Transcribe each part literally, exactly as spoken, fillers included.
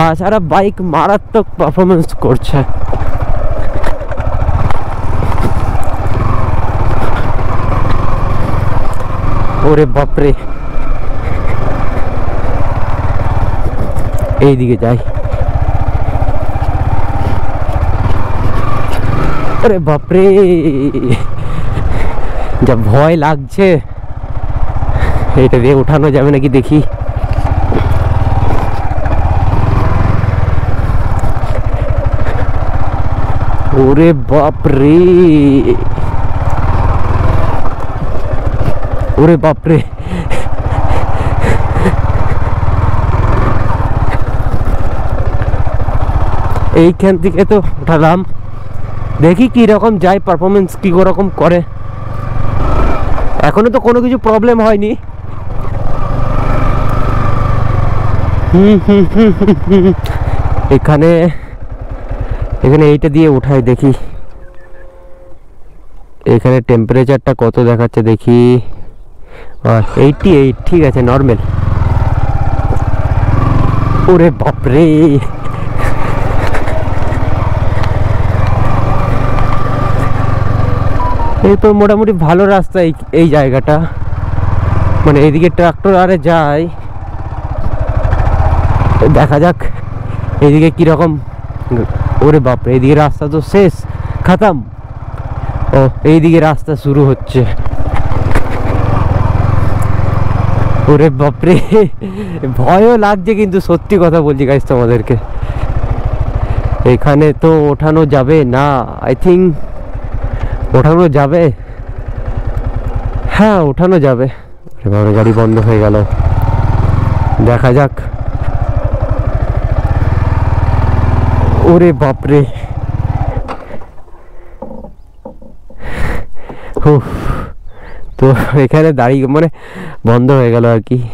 তাছাড়া বাইক মারাত্মক পারফরমেন্স করছে। ওরে বাপরে, এইদিকে যাই। ওরে বাপরে, যা ভয় লাগছে। এটা দিয়ে উঠানো যাবে নাকি দেখি। ওরে বাপরে, ওরে বাপরে, এইখান থেকে তো উঠালাম, দেখি কি রকম যায়, পারফরমেন্স কি রকম করে। এখনো তো কোনো কিছু প্রবলেম হয়নি। হুম হুম হুম হুম এখানে এখানে এইটা দিয়ে উঠাই দেখি। এখানে টেম্পারেচারটা কত দেখাচ্ছে দেখি। এইটটি এইট, ঠিক আছে, নর্মাল। ওরে বাপরে, এই তো মোটামুটি ভালো রাস্তা এই এই জায়গাটা, মানে এইদিকে ট্রাক্টর আরে যায়। দেখা যাক এইদিকে কিরকম। ওরে বাপরে, এইদিকে রাস্তা তো শেষ, খতম। ও, এইদিকে রাস্তা শুরু হচ্ছে। ওরে বাপরে, ভয়ও লাগছে কিন্তু, সত্যি কথা বলছি গাইস তোমাদেরকে। এখানে তো ওঠানো যাবে না, আই থিঙ্ক ওঠানো যাবে। হ্যাঁ, ওঠানো যাবে। গাড়ি বন্ধ হয়ে গেল, দেখা যাক। ওরে বাপরে, তো এখানে দাঁড়িয়ে মানে বন্ধ হয়ে গেল আর কি।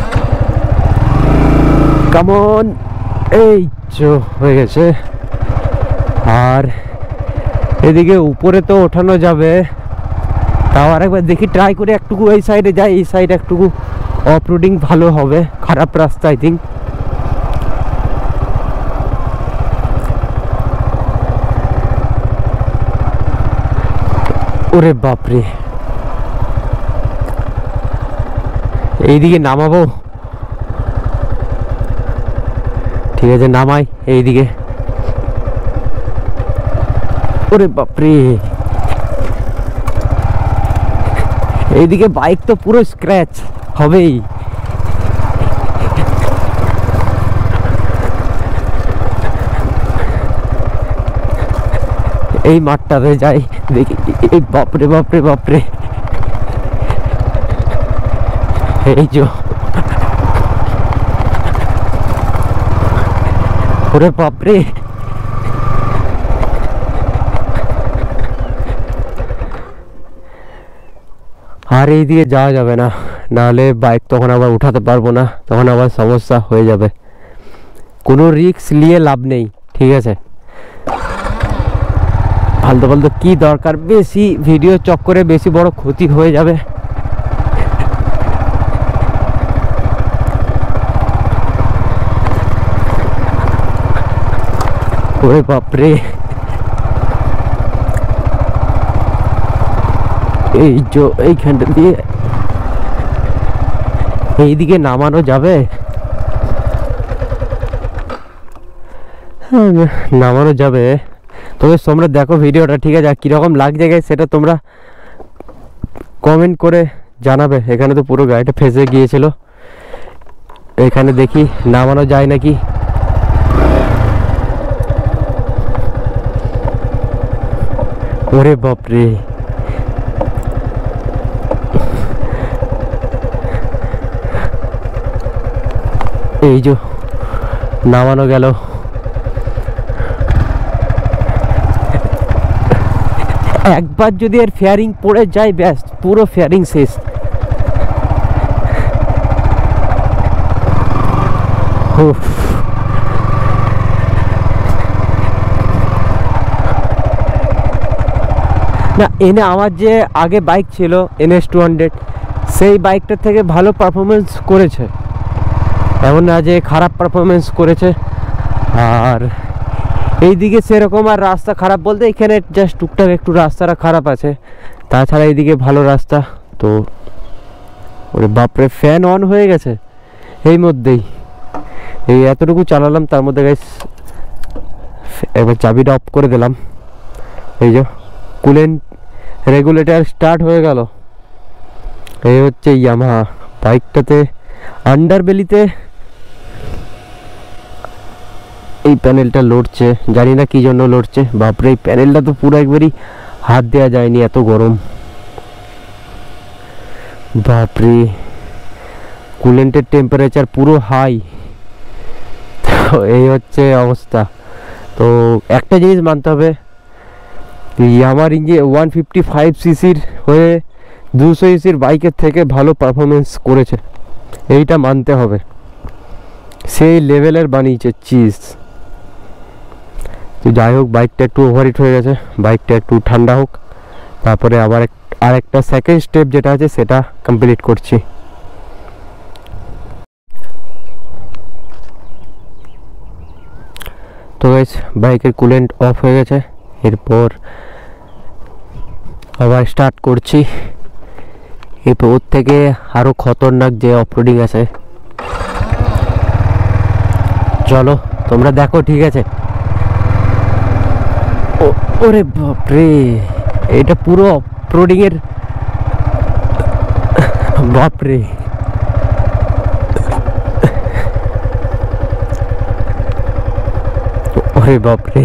কেমন, এই চো হয়ে গেছে। আর এদিকে উপরে তো ওঠানো যাবে, তাও আরেকবার দেখি ট্রাই করে একটুকু এই সাইডে যাই। এই সাইড একটুকু অফ রোডিং ভালো হবে, খারাপ রাস্তা আই থিঙ্ক। ওরে বাপরে, এইদিকে নামাবো, ঠিক আছে নামাই এইদিকে। ওরে বাপরে, এইদিকে বাইক তো পুরো স্ক্র্যাচ হবেই। এই মাঠটাতে যাই দেখি। এই বাপরে বাপরে বাপরে, এই যে ওরে বাপরে, আর এই দিকে যাওয়া যাবে না, নাহলে বাইক তখন আবার উঠাতে পারবো না, তখন আবার সমস্যা হয়ে যাবে। কোনো রিস্ক নিয়ে লাভ নেই, ঠিক আছে। ফালতু ফালতু কি দরকার, বেশি ভিডিও চক্করে বেশি বড় ক্ষতি হয়ে যাবে। ওরে বাপরে, এই যে এইখানটা দিয়ে এইদিকে নামানো যাবে। হ্যাঁ, নামানো যাবে। তবে তোমরা দেখো ভিডিওটা, ঠিক আছে, কীরকম লাগছে গাইস সেটা তোমরা কমেন্ট করে জানাবে। এখানে তো পুরো গাড়িটা ফেসে গিয়েছিল, এখানে দেখি নামানো যায় নাকি। ওরে বাপরে, এই যে নামানো গেল। একবার যদি এর ফেয়ারিং পড়ে যায় ব্যাস, পুরো ফেয়ারিং শেষ। না, এনে আমার যে আগে বাইক ছিল এন এস টু হান্ড্রেড, সেই বাইকটার থেকে ভালো পারফরমেন্স করেছে, এমন না যে খারাপ পারফরমেন্স করেছে। আর এইদিকে সেরকম আর রাস্তা খারাপ বলতে এখানে জাস্ট টুকটাক একটু রাস্তাটা খারাপ আছে, তাছাড়া এইদিকে ভালো রাস্তা। তো ওরে বাপরে, ফ্যান অন হয়ে গেছে এই মধ্যেই, এই এতটুকু চালালাম তার মধ্যে গাইস একবার চাবিটা অফ করে দিলাম, এই যে কুলেন্ট রেগুলেটর স্টার্ট হয়ে গেল। এই হচ্ছে ইয়ামাহা বাইকটাতে আন্ডারবেলিতে এই প্যানেলটা লড়ছে, জানি না কি জন্য লড়ছে। বাপরে, এই প্যানেলটা তো পুরো একবারই হাত দেওয়া যায়নি, এত গরম। বাপরে, কুলেন্টের টেম্পারেচার পুরো হাই। তো এই হচ্ছে অবস্থা। তো একটা জিনিস মানতে হবে, আমার ইঞ্জিন ওয়ান ফিফটি ফাইভ সিসির হয়ে দুশো সিসির বাইকের থেকে ভালো পারফরমেন্স করেছে, এইটা মানতে হবে। সেই লেভেলের বানিয়েছে চিজ। তো যাই হোক, বাইকটা একটু ওভারহিট হয়ে গেছে, বাইকটা একটু ঠান্ডা হোক, তারপরে আবার আর একটা সেকেন্ড স্টেপ যেটা আছে সেটা কমপ্লিট করছি। তো গাইস, বাইকের কুলেন্ট অফ হয়ে গেছে, এরপর আবার স্টার্ট করছি। এরপর ওর থেকে আরও খতরনাক যে অফরোডিং আছে, চলো তোমরা দেখো, ঠিক আছে? ওরে বাপরে, এটা পুরো অফরোডিং এর, বাপরে ওরে বাপরে,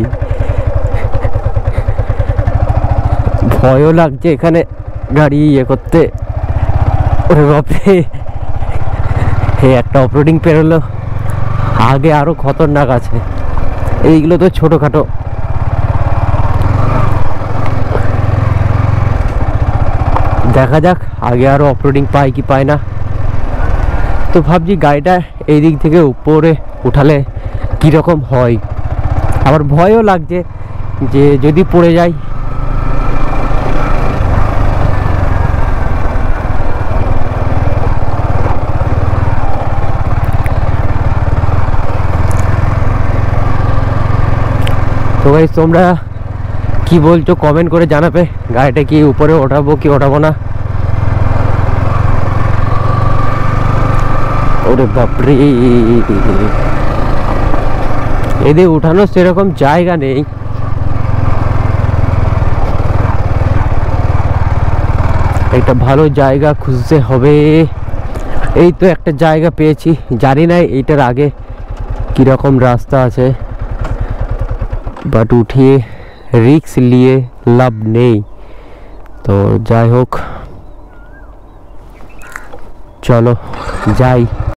ভয়ও লাগছে এখানে গাড়ি ইয়ে করতে। ওরে বাপরে, এই একটা অফরোডিং পেরোলো, আগে আরো খতরনাক আছে। এইগুলো তো ছোটখাটো। দেখা যাক আগে আরো অফরোডিং পাই কি পায় না। তো ভাবছি গাড়িটা এই দিক থেকে উপরে উঠালে কীরকম হয়। আবার ভয়ও লাগছে যে যদি পড়ে যায়। তো ভাই তোমরা কি বলছো কমেন্ট করে জানাবে, গাড়িটা কি উপরে ওঠাবো কি ওঠাবো না। ওরে বাপরে, এদের উঠানোর সেরকম জায়গা নেই। একটা ভালো জায়গা খুঁজতে হবে। এই তো একটা জায়গা পেয়েছি, জানি না এইটার আগে কিরকম রাস্তা আছে, বাট উঠিয়ে রিস্ক নিয়ে লাভ নেই। তো যাই হোক, চলো যাই।